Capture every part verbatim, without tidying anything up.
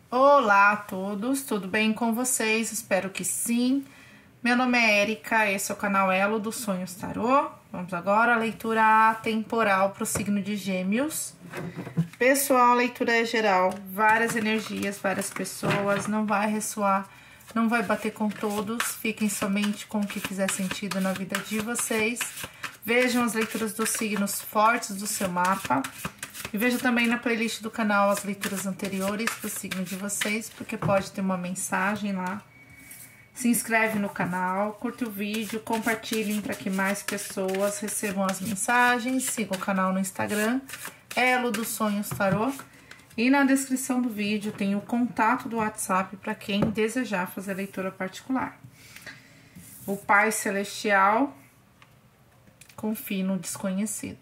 Olá a todos, tudo bem com vocês? Espero que sim. Meu nome é Érica, esse é o canal Elo dos Sonhos Tarô. Vamos agora à leitura atemporal para o signo de Gêmeos. Pessoal, a leitura é geral, várias energias, várias pessoas, não vai ressoar, não vai bater com todos, fiquem somente com o que fizer sentido na vida de vocês. Vejam as leituras dos signos fortes do seu mapa. E veja também na playlist do canal as leituras anteriores para o signo de vocês, porque pode ter uma mensagem lá. Se inscreve no canal, curte o vídeo, compartilhem para que mais pessoas recebam as mensagens. Siga o canal no Instagram, Elo dos Sonhos Tarô. E na descrição do vídeo tem o contato do WhatsApp para quem desejar fazer leitura particular. O Pai Celestial, confie no desconhecido.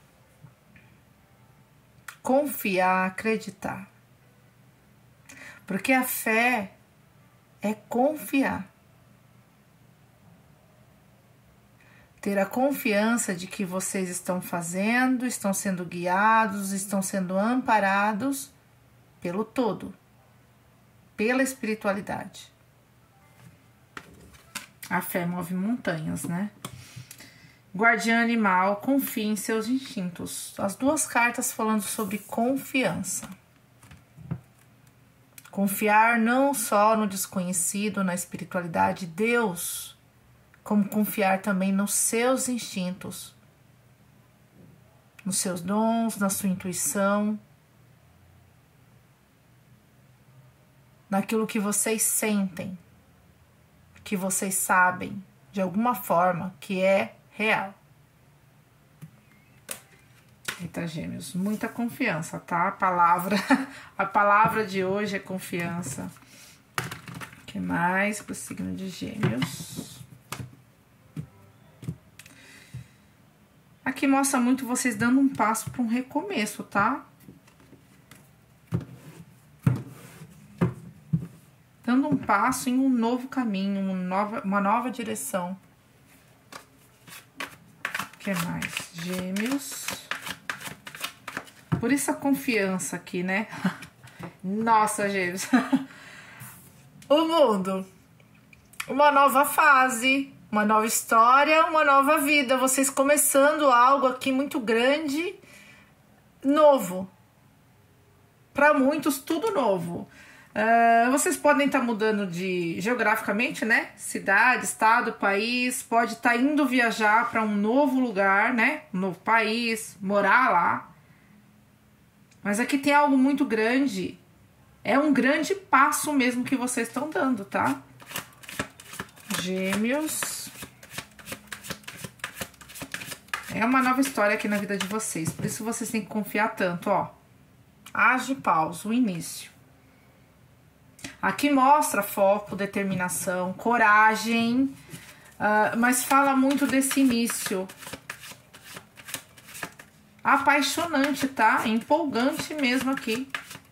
Confiar, acreditar. Porque a fé é confiar. Ter a confiança de que vocês estão fazendo, estão sendo guiados, estão sendo amparados pelo todo, pela espiritualidade. A fé move montanhas, né? Guardião animal, confie em seus instintos. As duas cartas falando sobre confiança. Confiar não só no desconhecido, na espiritualidade de Deus, como confiar também nos seus instintos, nos seus dons, na sua intuição, naquilo que vocês sentem, que vocês sabem, de alguma forma, que é real. Eita, Gêmeos, muita confiança, tá? A palavra, a palavra de hoje é confiança. O que mais para o signo de Gêmeos? Aqui mostra muito vocês dando um passo para um recomeço, tá? Dando um passo em um novo caminho, uma nova, uma nova direção. O que mais? Gêmeos. Por isso a confiança aqui, né? Nossa, Gêmeos. O mundo. Uma nova fase, uma nova história, uma nova vida. Vocês começando algo aqui muito grande, novo. Para muitos, tudo novo. Uh, vocês podem estar tá mudando de geograficamente, né? Cidade, estado, país. Pode estar tá indo viajar para um novo lugar, né? Um novo país, morar lá. Mas aqui tem algo muito grande. É um grande passo mesmo que vocês estão dando, tá? Gêmeos. É uma nova história aqui na vida de vocês. Por isso vocês têm que confiar tanto, ó. As de paus, o início. Aqui mostra foco, determinação, coragem, uh, mas fala muito desse início. Apaixonante, tá? Empolgante mesmo aqui.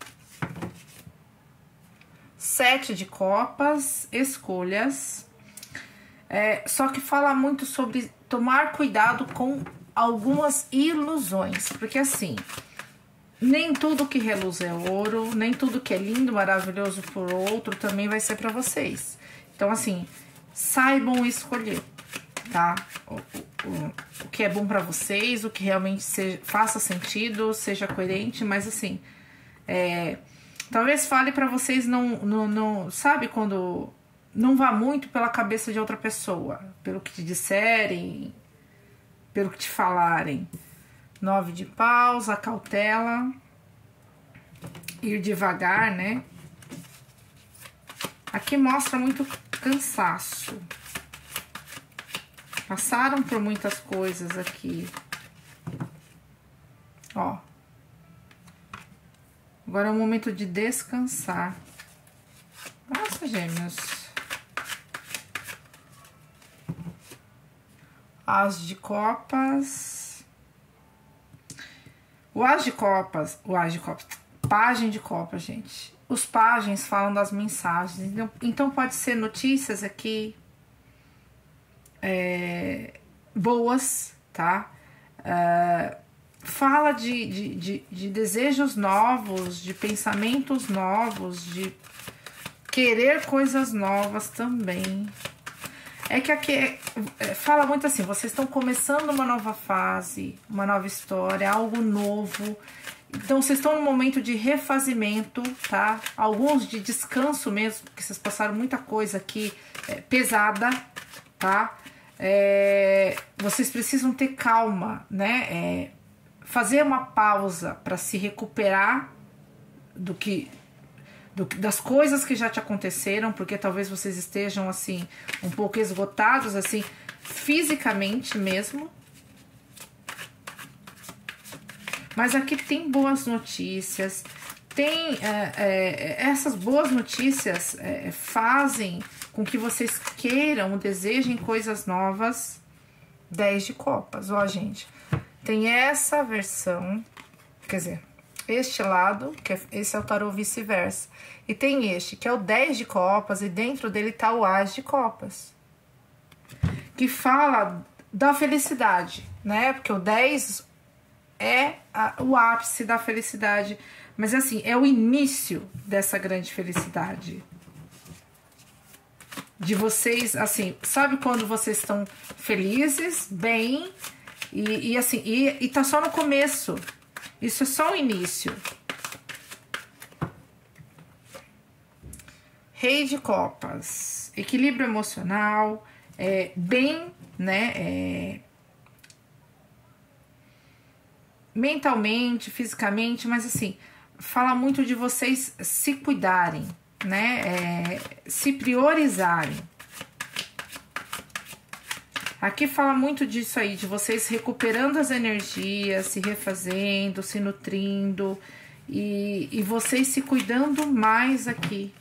Sete de copas, escolhas. É, só que fala muito sobre tomar cuidado com algumas ilusões. Porque assim... Nem tudo que reluz é ouro, nem tudo que é lindo, maravilhoso por outro também vai ser para vocês. Então, assim, saibam escolher, tá? O, o, o que é bom para vocês, o que realmente seja, faça sentido, seja coerente, mas assim, é, talvez fale para vocês não, não, não, sabe, quando não vá muito pela cabeça de outra pessoa, pelo que te disserem, pelo que te falarem. Nove de paus, a cautela, ir devagar, né? Aqui mostra muito cansaço. Passaram por muitas coisas aqui. Ó. Agora é o momento de descansar. Nossa, Gêmeos. As de copas. O As de Copas, o As de Copas, Pagem de Copas, gente. Os pajens falam das mensagens, então, então pode ser notícias aqui é, boas, tá? Uh, fala de, de, de, de desejos novos, de pensamentos novos, de querer coisas novas também. É que aqui é, fala muito assim, vocês estão começando uma nova fase, uma nova história, algo novo. Então, vocês estão num momento de refazimento, tá? Alguns de descanso mesmo, porque vocês passaram muita coisa aqui é, pesada, tá? É, vocês precisam ter calma, né? É, fazer uma pausa para se recuperar do que... Do, das coisas que já te aconteceram, porque talvez vocês estejam, assim, um pouco esgotados, assim, fisicamente mesmo. Mas aqui tem boas notícias, tem é, é, essas boas notícias é, fazem com que vocês queiram, desejem coisas novas. Dez de copas, ó, gente. Tem essa versão, quer dizer, este lado, que é, esse é o tarô vice-versa. E tem este, que é o dez de copas, e dentro dele tá o as de copas. Que fala da felicidade, né? Porque o dez... é a, o ápice da felicidade, mas assim, é o início dessa grande felicidade. De vocês, assim, sabe quando vocês estão felizes, bem, e, e assim, e, e tá só no começo. Isso é só o início. Rei de copas, equilíbrio emocional, é, bem, né, é, mentalmente, fisicamente, mas assim, fala muito de vocês se cuidarem, né? É, se priorizarem. Aqui fala muito disso aí, de vocês recuperando as energias, se refazendo, se nutrindo e, e vocês se cuidando mais aqui.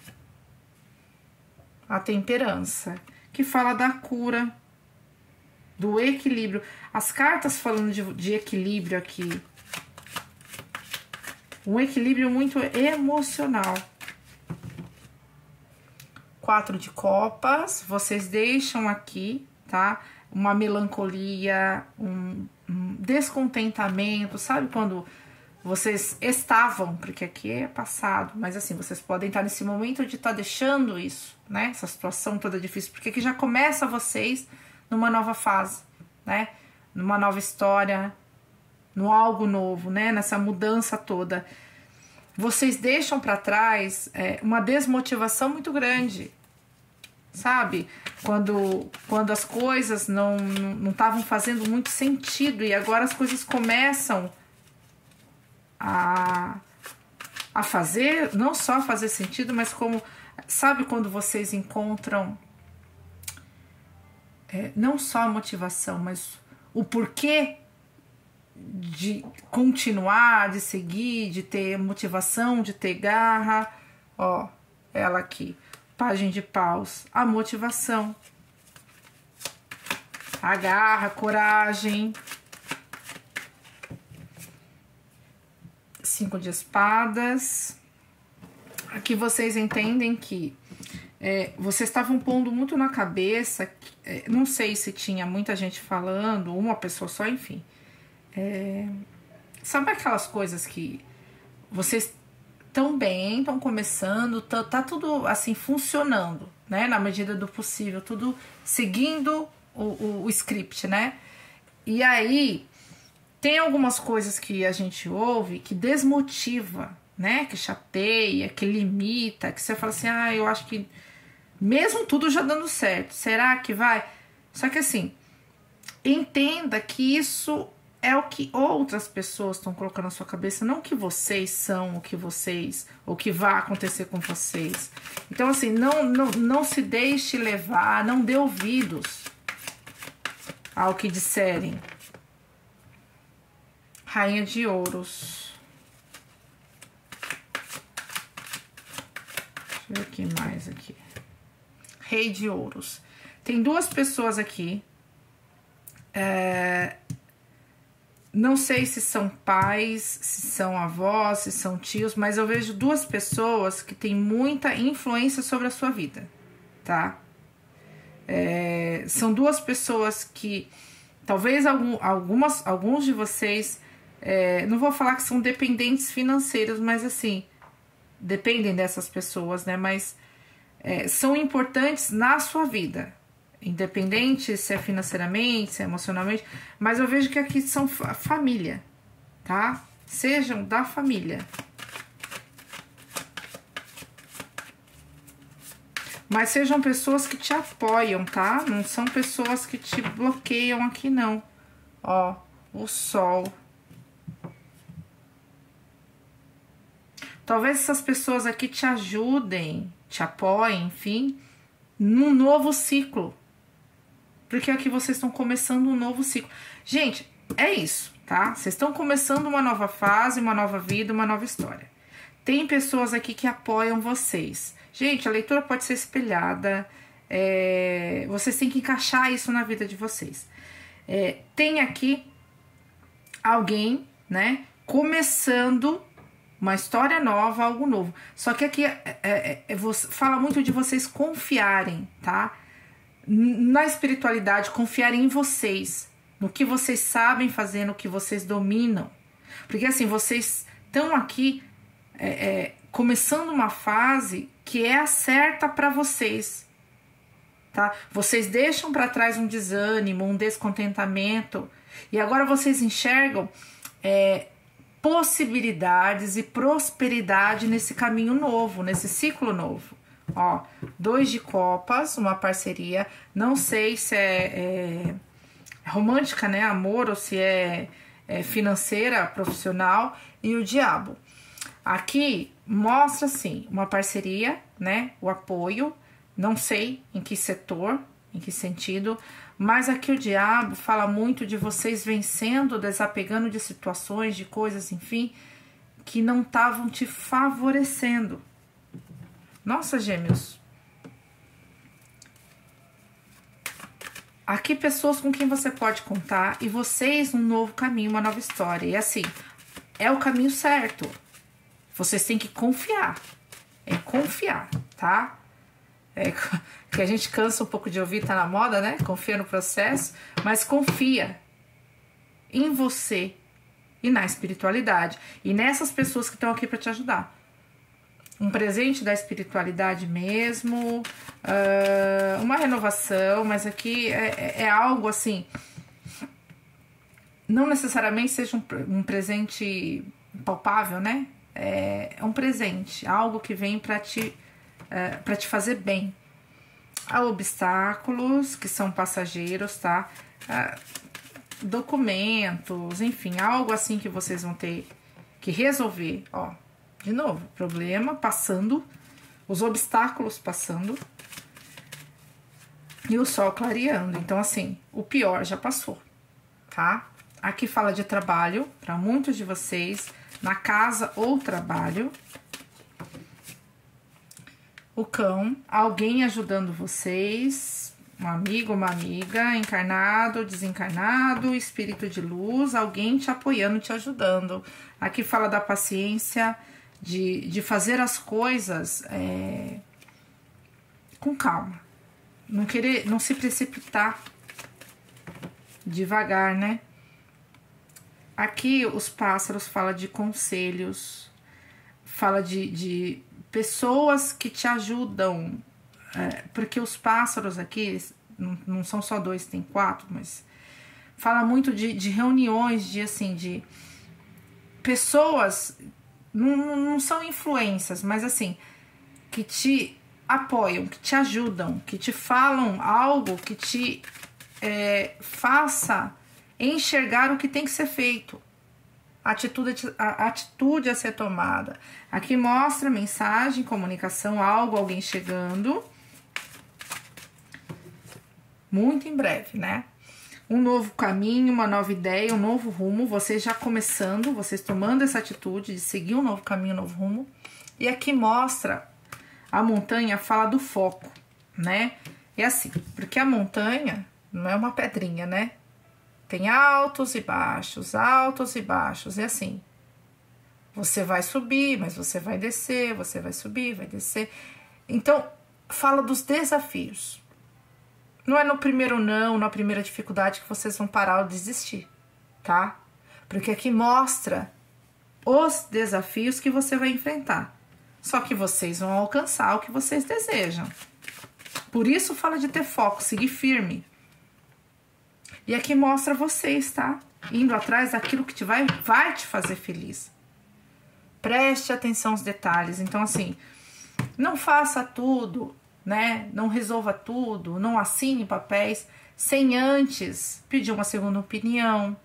A temperança, que fala da cura, do equilíbrio. As cartas falando de, de equilíbrio aqui. Um equilíbrio muito emocional. Quatro de copas. Vocês deixam aqui, tá? Uma melancolia, um, um descontentamento. Sabe quando vocês estavam, porque aqui é passado, mas assim, vocês podem estar nesse momento de estar deixando isso, né? Essa situação toda difícil, porque aqui já começa vocês numa nova fase, né? Numa nova história, no algo novo, né? Nessa mudança toda. Vocês deixam para trás é, uma desmotivação muito grande, sabe? Quando, quando as coisas não não estavam fazendo muito sentido e agora as coisas começam a, a fazer, não só fazer sentido, mas como, sabe quando vocês encontram é, não só a motivação, mas o porquê de continuar, de seguir, de ter motivação, de ter garra. Ó, ela aqui, página de paus, a motivação, a garra, a coragem. Cinco de espadas. Aqui vocês entendem que é, vocês estavam pondo muito na cabeça, é, não sei se tinha muita gente falando, uma pessoa só, enfim. É, sabe aquelas coisas que vocês estão bem, estão começando, tá, tá tudo assim funcionando, né? Na medida do possível, tudo seguindo o, o, o script, né? E aí tem algumas coisas que a gente ouve que desmotiva, né? Que chateia, que limita, que você fala assim, ah, eu acho que mesmo tudo já dando certo, será que vai? Só que assim, entenda que isso é o que outras pessoas estão colocando na sua cabeça, não que vocês são o que vocês, o que vai acontecer com vocês. Então, assim, não, não, não se deixe levar, não dê ouvidos ao que disserem. Rainha de ouros. Deixa eu ver o que mais aqui. Rei de ouros. Tem duas pessoas aqui. É... Não sei se são pais, se são avós, se são tios, mas eu vejo duas pessoas que têm muita influência sobre a sua vida, tá? É, são duas pessoas que talvez algum, algumas, alguns de vocês é, não vou falar que são dependentes financeiros, mas assim, dependem dessas pessoas, né? Mas é, são importantes na sua vida, independente se é financeiramente, se é emocionalmente, mas eu vejo que aqui são fa- família, tá? Sejam da família. Mas sejam pessoas que te apoiam, tá? Não são pessoas que te bloqueiam aqui, não. Ó, o sol. Talvez essas pessoas aqui te ajudem, te apoiem, enfim, num novo ciclo. Porque aqui vocês estão começando um novo ciclo. Gente, é isso, tá? Vocês estão começando uma nova fase, uma nova vida, uma nova história. Tem pessoas aqui que apoiam vocês. Gente, a leitura pode ser espelhada. É, vocês têm que encaixar isso na vida de vocês. É, tem aqui alguém, né, começando uma história nova, algo novo. Só que aqui é, é, é, fala muito de vocês confiarem, tá? Na espiritualidade, confiarem em vocês, no que vocês sabem fazer, no que vocês dominam. Porque assim, vocês estão aqui é, é, começando uma fase que é a certa para vocês, tá? Vocês deixam para trás um desânimo, um descontentamento, e agora vocês enxergam é, possibilidades e prosperidade nesse caminho novo, nesse ciclo novo. Ó, dois de copas, uma parceria, não sei se é, é romântica, né, amor, ou se é, é financeira, profissional, e o diabo. Aqui mostra, assim, uma parceria, né, o apoio, não sei em que setor, em que sentido, mas aqui o diabo fala muito de vocês vencendo, desapegando de situações, de coisas, enfim, que não estavam te favorecendo. Nossa, gêmeos. Aqui pessoas com quem você pode contar e vocês um novo caminho, uma nova história. E assim, é o caminho certo. Vocês têm que confiar. É confiar, tá? É que a gente cansa um pouco de ouvir, tá na moda, né? Confia no processo, mas confia em você e na espiritualidade. E nessas pessoas que estão aqui para te ajudar. Um presente da espiritualidade mesmo, uh, uma renovação, mas aqui é, é algo assim, não necessariamente seja um, um presente palpável, né? É, é um presente, algo que vem para te, uh, para te fazer bem. Há obstáculos que são passageiros, tá? Uh, documentos, enfim, algo assim que vocês vão ter que resolver, ó. De novo, problema passando, os obstáculos passando e o sol clareando. Então, assim, o pior já passou, tá? Aqui fala de trabalho, para muitos de vocês, na casa ou trabalho. O cão, alguém ajudando vocês, um amigo, uma amiga, encarnado, desencarnado, espírito de luz, alguém te apoiando, te ajudando. Aqui fala da paciência, De, de fazer as coisas é, com calma, não querer, não se precipitar, devagar, né? Aqui os pássaros fala de conselhos, fala de, de pessoas que te ajudam, é, porque os pássaros aqui não, não são só dois, tem quatro, mas fala muito de, de reuniões, de assim, de pessoas. Não, não são influências, mas assim, que te apoiam, que te ajudam, que te falam algo que te é, faça enxergar o que tem que ser feito. A atitude, a atitude a ser tomada. Aqui mostra mensagem, comunicação, algo, alguém chegando. Muito em breve, né? Um novo caminho, uma nova ideia, um novo rumo, vocês já começando, vocês tomando essa atitude de seguir um novo caminho, um novo rumo. E aqui mostra, a montanha fala do foco, né? É assim, porque a montanha não é uma pedrinha, né? Tem altos e baixos, altos e baixos, é assim. Você vai subir, mas você vai descer, você vai subir, vai descer. Então, fala dos desafios. Não é no primeiro não, na primeira dificuldade que vocês vão parar ou desistir, tá? porque aqui mostra os desafios que você vai enfrentar. Só que vocês vão alcançar o que vocês desejam. Por isso fala de ter foco, seguir firme. E aqui mostra vocês, tá? Indo atrás daquilo que te vai, vai te fazer feliz. Preste atenção aos detalhes. Então, assim, não faça tudo, né? Não resolva tudo, não assine papéis sem antes pedir uma segunda opinião,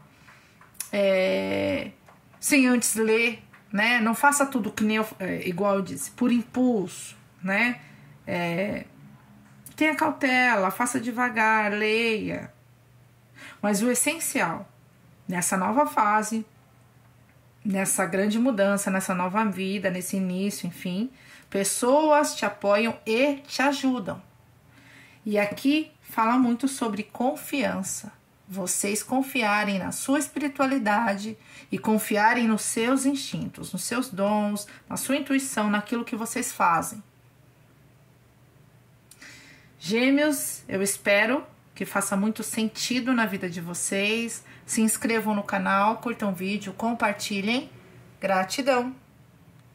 é, sem antes ler, né? Não faça tudo que nem eu, é, igual eu disse, por impulso, né? É, tenha cautela, faça devagar, leia. Mas o essencial, nessa nova fase, nessa grande mudança, nessa nova vida, nesse início, enfim, pessoas te apoiam e te ajudam. E aqui fala muito sobre confiança. Vocês confiarem na sua espiritualidade e confiarem nos seus instintos, nos seus dons, na sua intuição, naquilo que vocês fazem. Gêmeos, eu espero que faça muito sentido na vida de vocês. Se inscrevam no canal, curtam o vídeo, compartilhem. Gratidão!